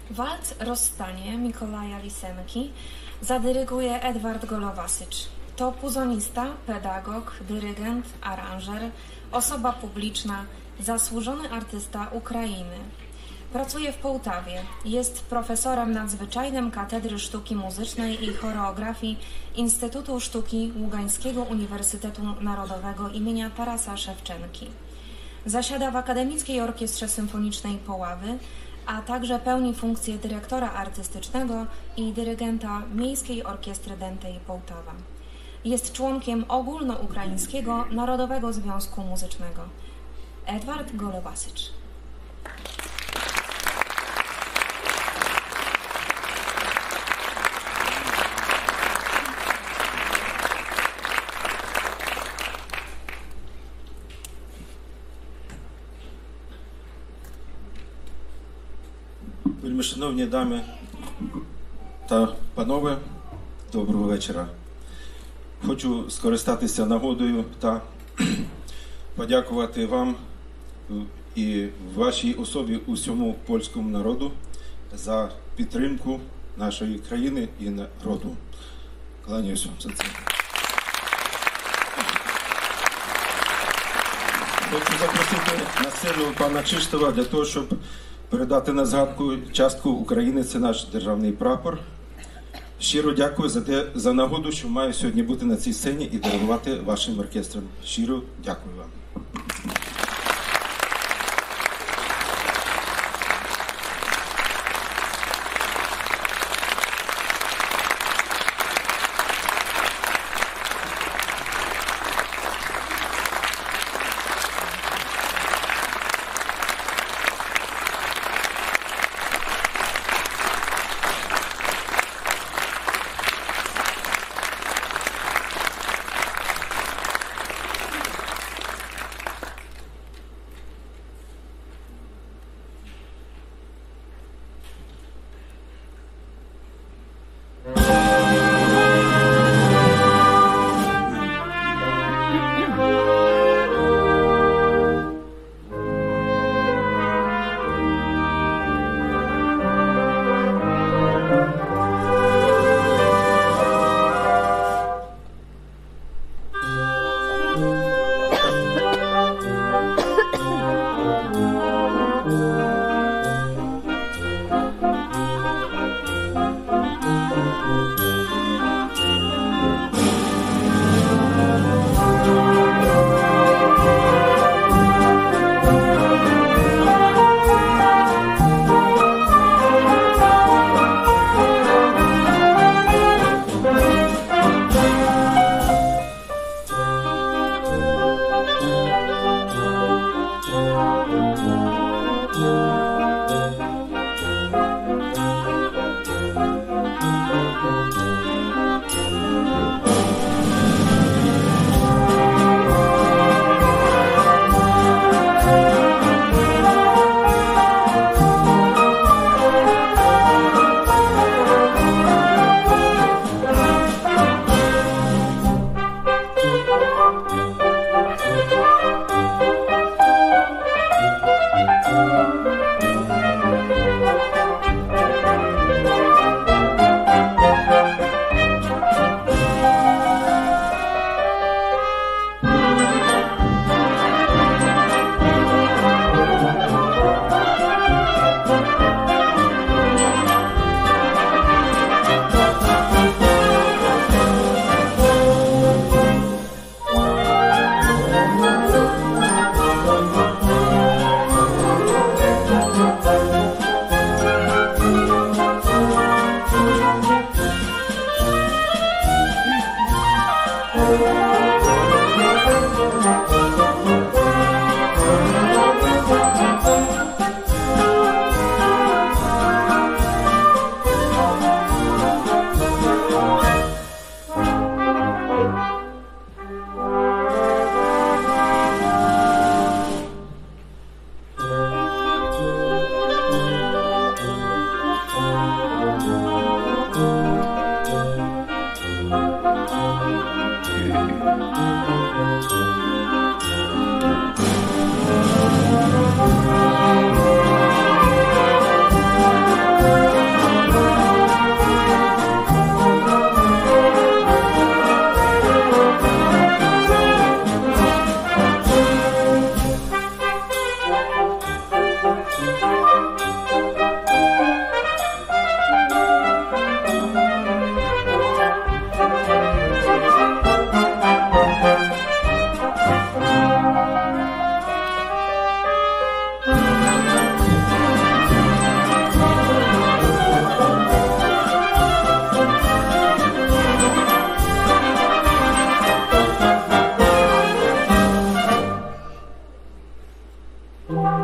Walc Rozstanie Mikołaja Lisenki zadyryguje Edward Golowasycz. To puzonista, pedagog, dyrygent, aranżer, osoba publiczna, zasłużony artysta Ukrainy. Pracuje w Połtawie. Jest profesorem nadzwyczajnym Katedry Sztuki Muzycznej i Choreografii Instytutu Sztuki Ługańskiego Uniwersytetu Narodowego imienia Tarasa Szewczenki. Zasiada w Akademickiej Orkiestrze Symfonicznej Poławy, a także pełni funkcję dyrektora artystycznego i dyrygenta Miejskiej Orkiestry Dętej Połtawa. Jest członkiem Ogólnoukraińskiego Narodowego Związku Muzycznego. Edward Golowasycz. Шановні дами та панове, доброго вечора. Хочу скористатися нагодою та подякувати вам і вашій особі усьому польському народу за підтримку нашої країни і народу. Кланяюся вам за це. Хочу запросити на сцену пана Кшиштофа для того, щоб передати на згадку частку України, це наш державний прапор. Щиро дякую за нагоду, що маю сьогодні бути на цій сцені і диригувати вашим оркестром. Щиро дякую вам. Thank